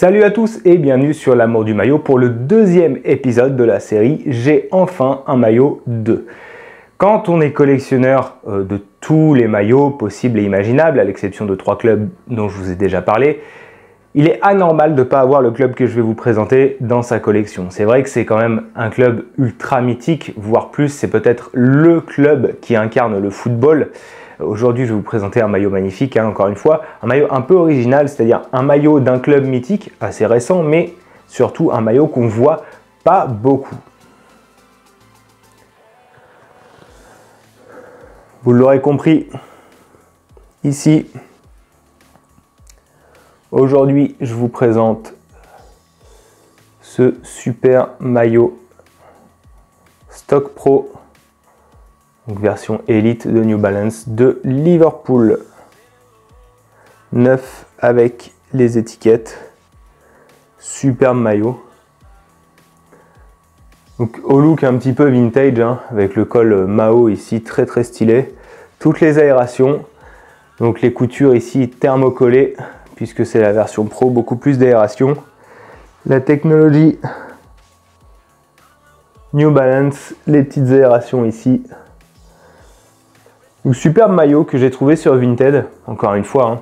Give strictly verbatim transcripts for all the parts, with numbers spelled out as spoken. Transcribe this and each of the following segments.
Salut à tous et bienvenue sur l'amour du maillot pour le deuxième épisode de la série J'ai enfin un maillot deux. Quand on est collectionneur euh, de tous les maillots possibles et imaginables, à l'exception de trois clubs dont je vous ai déjà parlé, il est anormal de ne pas avoir le club que je vais vous présenter dans sa collection. C'est vrai que c'est quand même un club ultra mythique, voire plus, c'est peut-être le club qui incarne le football. Aujourd'hui, je vais vous présenter un maillot magnifique, hein, encore une fois, un maillot un peu original, c'est-à-dire un maillot d'un club mythique, assez récent, mais surtout un maillot qu'on voit pas beaucoup. Vous l'aurez compris, ici, aujourd'hui, je vous présente ce super maillot Stock Pro, donc version élite de New Balance de Liverpool. Neuf avec les étiquettes. Superbe maillot. Donc au look un petit peu vintage, hein, avec le col Mao ici, très très stylé. Toutes les aérations. Donc les coutures ici thermocollées, puisque c'est la version pro, beaucoup plus d'aération. La technologie New Balance, les petites aérations ici. Un superbe maillot que j'ai trouvé sur Vinted, encore une fois, hein,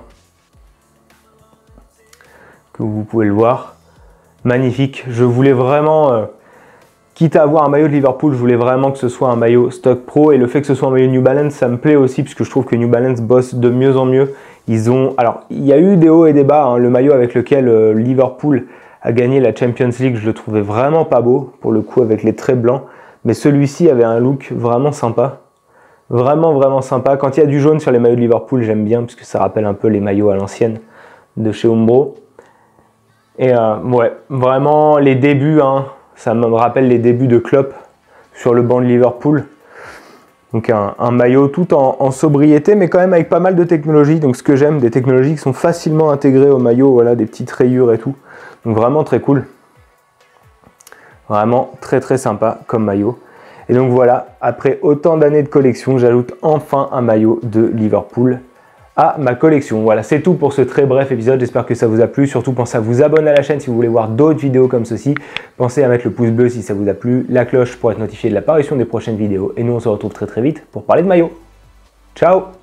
que vous pouvez le voir, magnifique. Je voulais vraiment, euh, quitte à avoir un maillot de Liverpool, je voulais vraiment que ce soit un maillot Stock Pro, et le fait que ce soit un maillot New Balance, ça me plaît aussi, puisque je trouve que New Balance bosse de mieux en mieux. Ils ont, alors il y a eu des hauts et des bas, hein, le maillot avec lequel euh, Liverpool a gagné la Champions League, je le trouvais vraiment pas beau, pour le coup avec les traits blancs, mais celui-ci avait un look vraiment sympa. Vraiment, vraiment sympa. Quand il y a du jaune sur les maillots de Liverpool, j'aime bien, parce que ça rappelle un peu les maillots à l'ancienne de chez Umbro. Et euh, ouais, vraiment les débuts, hein, ça me rappelle les débuts de Klopp sur le banc de Liverpool. Donc un, un maillot tout en, en sobriété, mais quand même avec pas mal de technologies. Donc ce que j'aime, des technologies qui sont facilement intégrées au maillot, voilà, des petites rayures et tout. Donc vraiment très cool. Vraiment très très sympa comme maillot. Et donc voilà, après autant d'années de collection, j'ajoute enfin un maillot de Liverpool à ma collection. Voilà, c'est tout pour ce très bref épisode. J'espère que ça vous a plu. Surtout, pensez à vous abonner à la chaîne si vous voulez voir d'autres vidéos comme ceci. Pensez à mettre le pouce bleu si ça vous a plu, la cloche pour être notifié de l'apparition des prochaines vidéos. Et nous, on se retrouve très très vite pour parler de maillot. Ciao!